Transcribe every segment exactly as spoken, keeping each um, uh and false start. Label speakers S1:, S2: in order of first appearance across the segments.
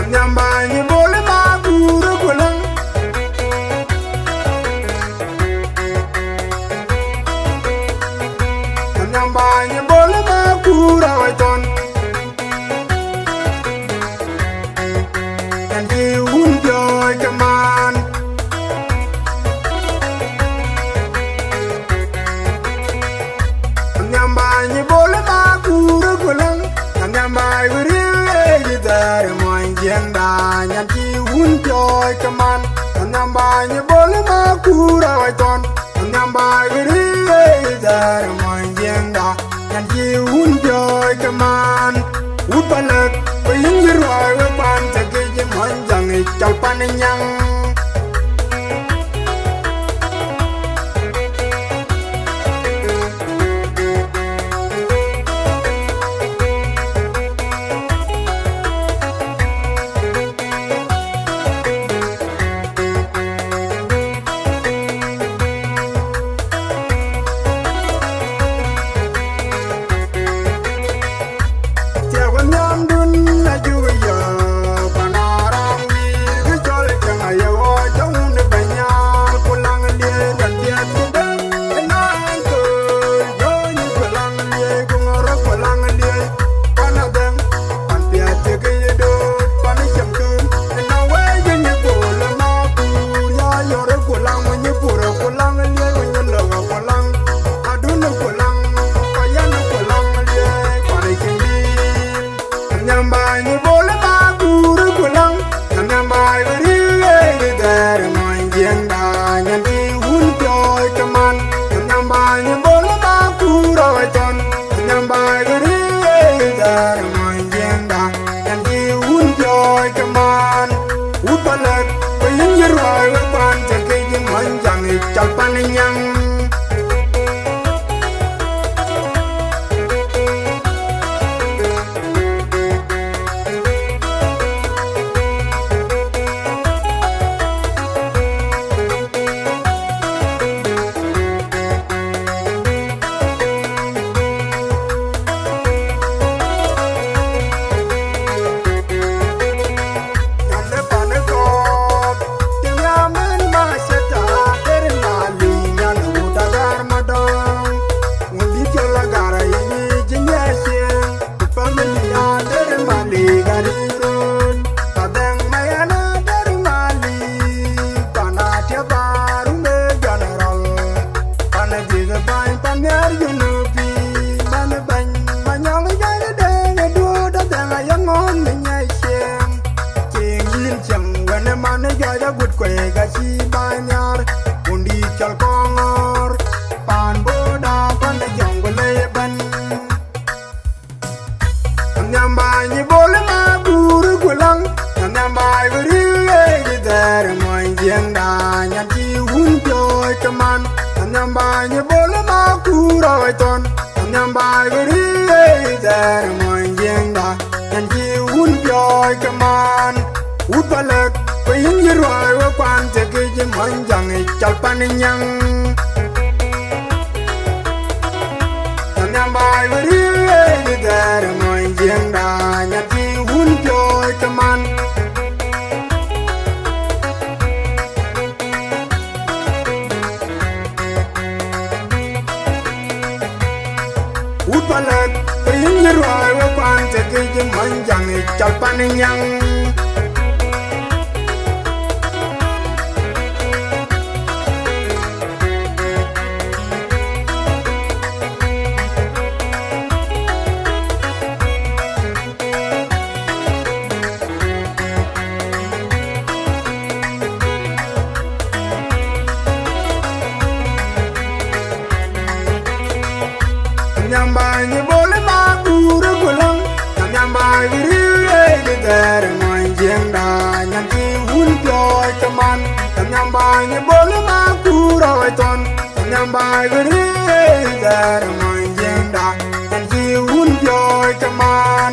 S1: Nyamba ni bole ma guru kulang. Nyamba ni bole ma guru waiton. And you won't joy command. Nyamba ni bole ma guru kulang. Nyamba guru dari moin jenda nyanti un joy kaman nyamba ni bole ma kura waiton nyamba gri dari moin jenda nyanti un joy kaman upanak payir wa pan take je mon jang chal pan nyang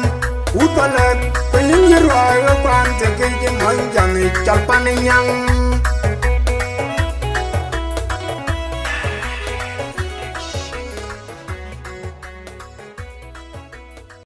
S2: Upalak, payung yeru ayo pan, take je manjang, chal pan yang.